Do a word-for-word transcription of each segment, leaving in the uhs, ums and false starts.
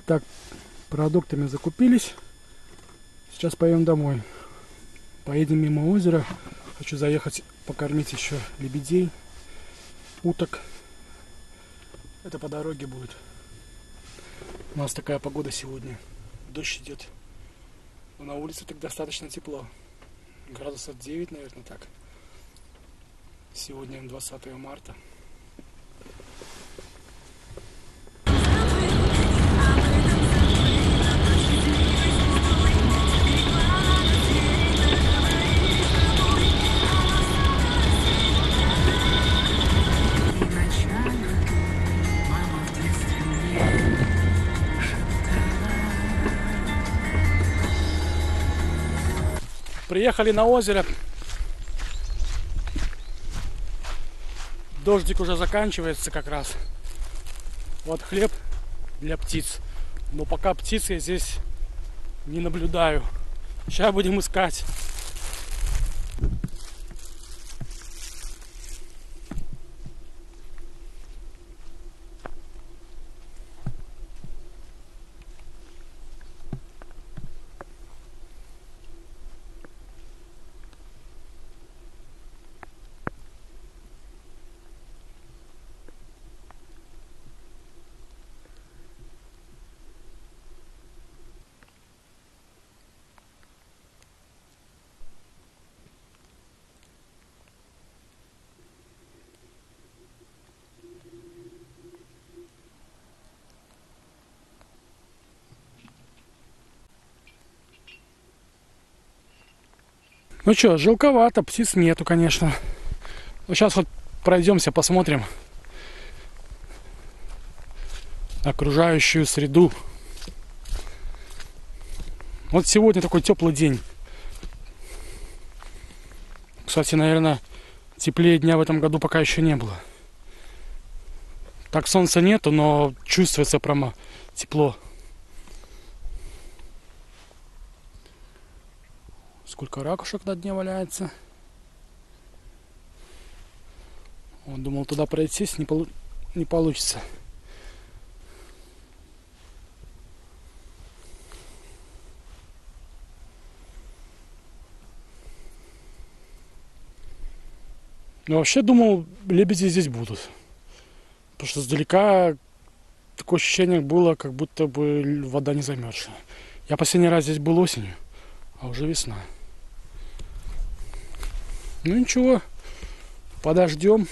Так, продуктами закупились. Сейчас поедем домой. Поедем мимо озера. Хочу заехать покормить еще лебедей, уток. Это по дороге будет. У нас такая погода сегодня. Дождь идет. Но на улице так достаточно тепло. Градусов девять, наверное, так. Сегодня двадцатое марта. Приехали на озеро. Дождик уже заканчивается как раз. Вот хлеб для птиц. Но пока птиц я здесь не наблюдаю. Сейчас будем искать. Ну что, жалковато, птиц нету, конечно. Ну, сейчас вот пройдемся, посмотрим окружающую среду. Вот сегодня такой теплый день. Кстати, наверное, теплее дня в этом году пока еще не было. Так солнца нету, но чувствуется прямо тепло. Сколько ракушек на дне валяется. Вот, думал туда пройтись, не, полу... не получится. Но вообще думал, лебеди здесь будут. Потому что сдалека такое ощущение было, как будто бы вода не замерзшая. Я последний раз здесь был осенью, а уже весна. Ну ничего, подождем.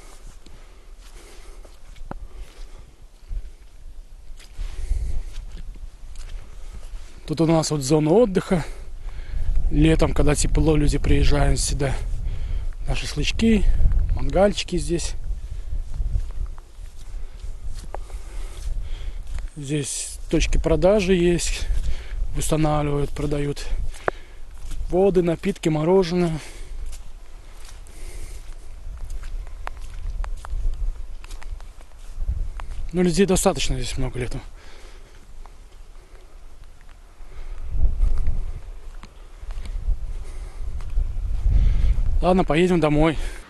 Тут у нас вот зона отдыха. Летом, когда тепло, люди приезжают сюда на шашлычки, мангальчики здесь. Здесь точки продажи есть, устанавливают, продают воды, напитки, мороженое. Ну, людей достаточно здесь много летом. Ладно, поедем домой.